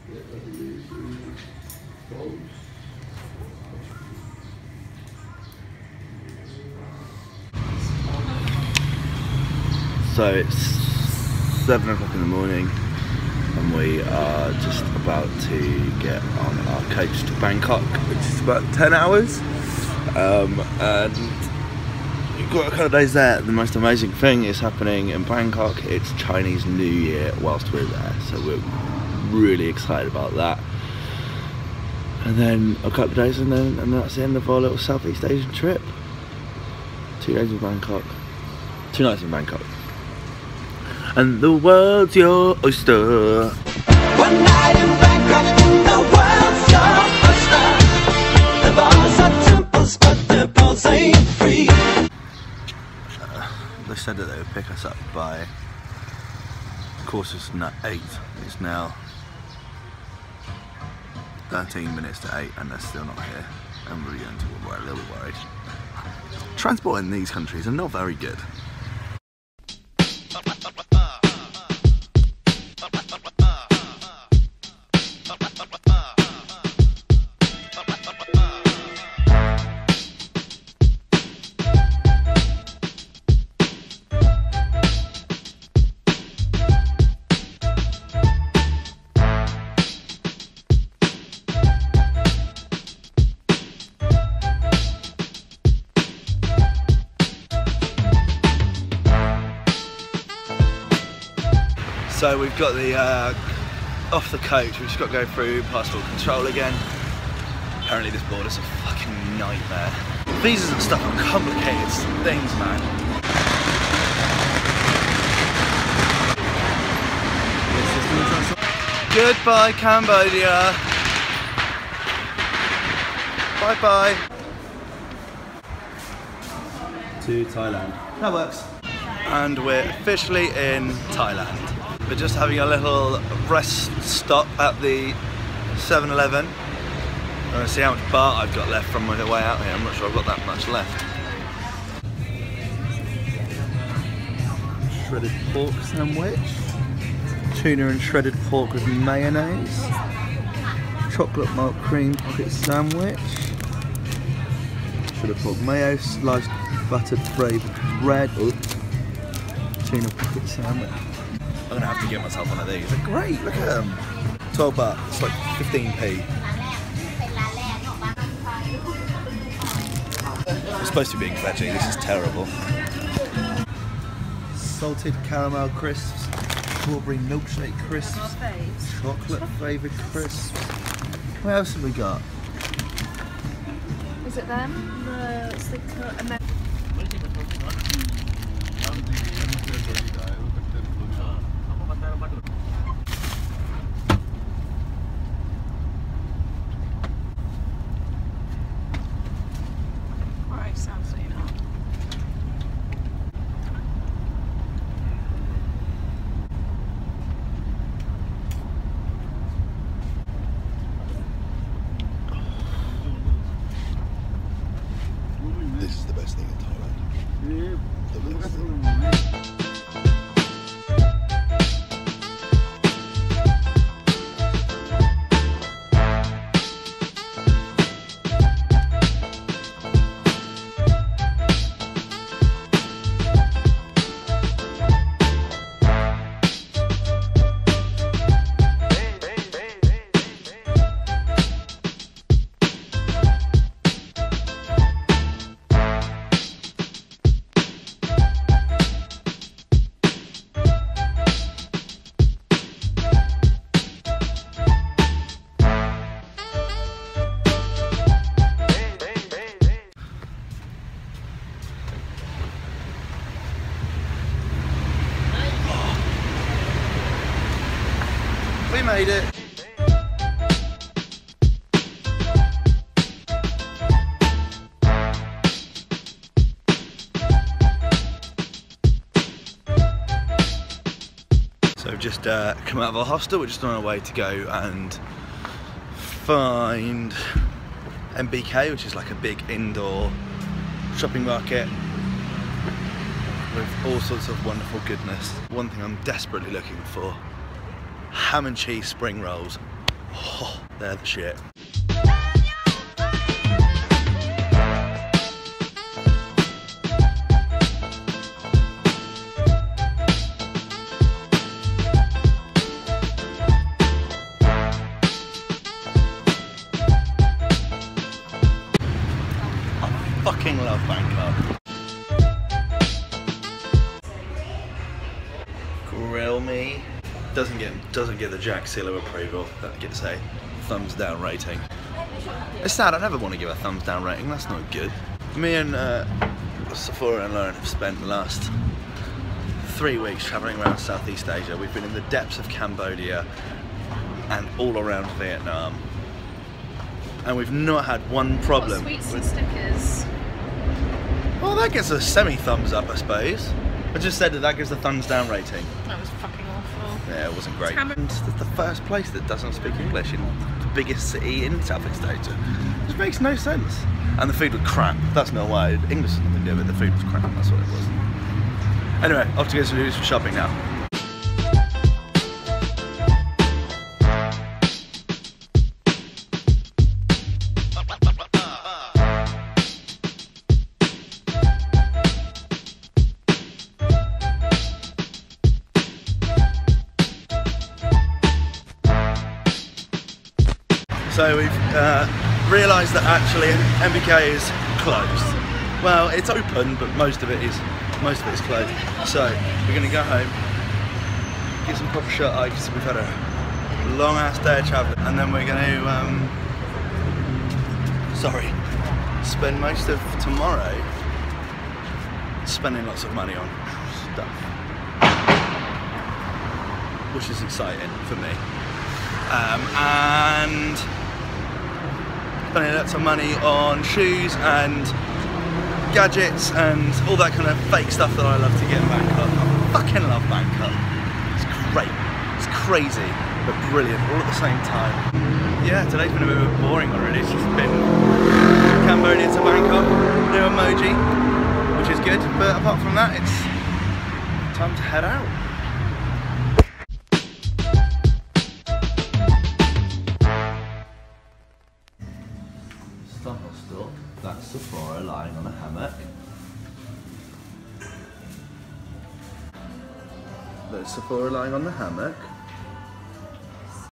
So it's 7 o'clock in the morning and we are just about to get on our coach to Bangkok, which is about 10 hours. And we've got a couple of days there. The most amazing thing is happening in Bangkok. It's Chinese New Year whilst we're there, so we're really excited about that. And then a couple of days and that's the end of our little Southeast Asian trip. 2 days in Bangkok, 2 nights in Bangkok. And the world's your oyster. One night in Bangkok, the world's your oyster. The bars are temples, but the balls ain't free. They said that they would pick us up by 8:15. It's now 13 minutes to 8 and they're still not here. I'm really going to be a little worried. Transport in these countries are not very good. So we've got the off the coach, we've just got to go through passport control again. Apparently this border's a fucking nightmare. Visas and stuff are complicated things, man. Goodbye Cambodia. Bye bye. To Thailand. That works. And we're officially in Thailand. We're just having a little rest stop at the 7-Eleven. I'm going to see how much baht I've got left from my way out here. I'm not sure I've got that much left. Shredded pork sandwich. Tuna and shredded pork with mayonnaise. Chocolate milk cream pocket sandwich. Shredded pork mayo, sliced buttered flavoured bread. Oops. Tuna pocket sandwich. I'm gonna have to get myself one of these. They're great, look at them. 12 baht, it's like 15p. It's supposed to be being veggie, this is terrible. Salted caramel crisps, strawberry milkshake crisps, chocolate flavoured crisps. What else have we got? Is it them? It's the This is the best thing in Thailand. The best thing. We made it. So we've just come out of our hostel. We're just on our way to go and find MBK, which is like a big indoor shopping market with all sorts of wonderful goodness. One thing I'm desperately looking for: ham and cheese spring rolls. Oh, they're the shit. I fucking love Bangkok. Grill me. Doesn't get the Jack seal of approval. That gets a thumbs down rating. It's sad. I never want to give a thumbs down rating. That's not good. Me and Sephora and Lauren have spent the last 3 weeks travelling around Southeast Asia. We've been in the depths of Cambodia and all around Vietnam, and we've not had one problem. Sweets and stickers. Well, that gets a semi thumbs up, I suppose. I just said that gives a thumbs down rating. That was fucking awful. Yeah, it wasn't great. It's the first place that doesn't speak English in the biggest city in Southeast Asia. It just makes no sense. And the food was crap. That's not why. English has nothing to do with it. The food was crap. That's what it was. Anyway, off to go to do some shopping now. So we've realised that actually MBK is closed. Well, it's open, but most of it is closed. So we're going to go home, get some proper shut eye because we've had a long ass day of travelling, and then we're going to spend most of tomorrow spending lots of money on stuff, which is exciting for me, and spending lots of money on shoes and gadgets and all that kind of fake stuff that I love to get in Bangkok. I fucking love Bangkok. It's great. It's crazy, but brilliant all at the same time. Yeah, today's been a bit boring already. It's just been Cambodia to Bangkok, new emoji, which is good, but apart from that, it's time to head out. Stop. That's Sephora lying on a hammock. There's Sephora lying on the hammock.